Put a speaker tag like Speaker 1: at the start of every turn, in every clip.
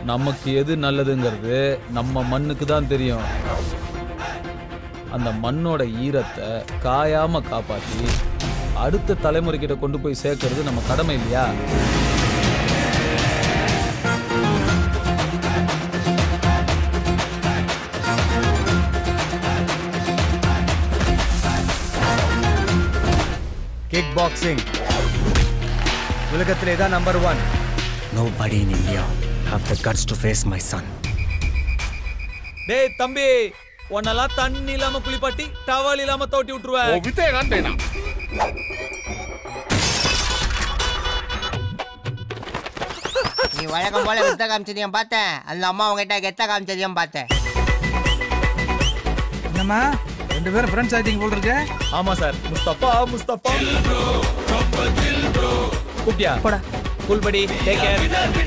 Speaker 1: நமக்கு எது நல்லதுங்கிறது நம்ம மண்ணுக்கு தான் தெரியும். அந்த மண்ணோட ஈரத்தை காயாம காப்பாற்றி அடுத்த தலைமுறைக்கிட்ட கொண்டு போய் சேர்க்கறது நம்ம கடமை இல்லையா?
Speaker 2: கிக் பாக்ஸிங் உலகத்திலே தான் number 1.
Speaker 3: Nobody in India have the guts to face my son.
Speaker 1: டேய் தம்பி, உன்னெல்லாம் தண்ணி இல்லாம குளிப்பாட்டி டவல் இல்லாம தோட்டி விட்டுருவேன்.
Speaker 4: நீ வழக்கம் போல வித்த காமிச்சதையும் பார்த்தேன், அந்த அம்மா உங்ககிட்ட கெத்த காமிச்சதையும் பார்த்தேன்.
Speaker 2: என்னம்மா 2 பேரும் ஃப்ரெண்ட்ஸ் ஆயிட்டீங்க போல இருக்கு.
Speaker 1: ஆமா சார். முஸ்தபா கூப்பிட்டியா? போடா. கூல் படி, டேக் கேர்.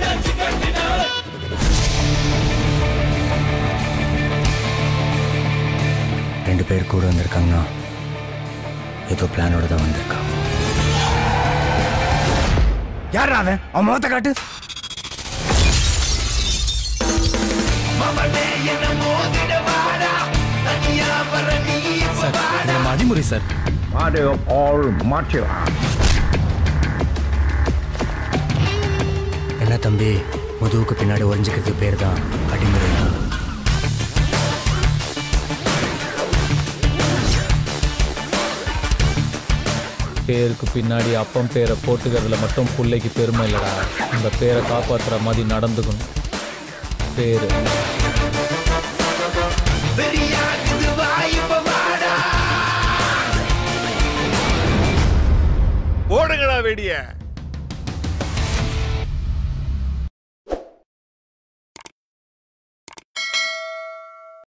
Speaker 3: ரெண்டு பேர் கூட வந்திருக்காங்கன்னா ஏதோ பிளானோட தான் வந்திருக்கா. யார் அவன்? அவன் முகத்தை காட்டு.
Speaker 1: சார், இது நம்ம அடிமுறை sir.
Speaker 5: Father of all martial arts.
Speaker 3: என்ன தம்பி, முதுகுக்கு பின்னாடி ஒளிஞ்சிக்கிறது பேர் தான் அடிமுறையா?
Speaker 1: பேருக்கு பின்னாடி அப்பம் பேரை போட்டுக்கிறதுல மட்டும் பிள்ளைக்கு பெருமை இல்லடா. அந்த பேரை காப்பாற்றுற மாதிரி நடந்துக்கணும். பேரு
Speaker 6: ஓடுங்கடா வெடிய.